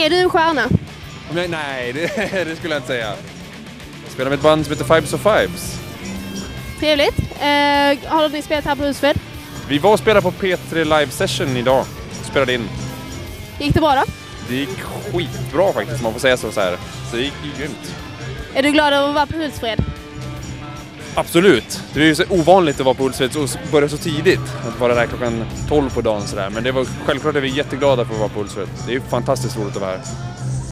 Är du en stjärna? Nej, det skulle jag inte säga. Jag spelar med ett band som heter Fibes of Fibes. Trevligt. Har ni spelat här på Hultsfred? Vi var och spelade på P3 Live Session idag. Spelade in. Gick det bra då? Det gick skitbra faktiskt, man får säga så här. Så det gick ju grymt. Är du glad att vara på Hultsfred? Absolut. Det är ju så ovanligt att vara på Hultsfred och börja så tidigt. Att vara där klockan 12 på dagen sådär. Men det var självklart att vi är jätteglada för att vara på Hultsfred. Det är ju fantastiskt roligt att vara här.